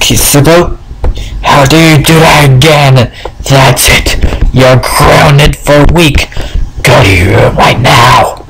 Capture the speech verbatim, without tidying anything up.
Kisuko? How dare you do that again? That's it. You're grounded for a week. Go to your room right now.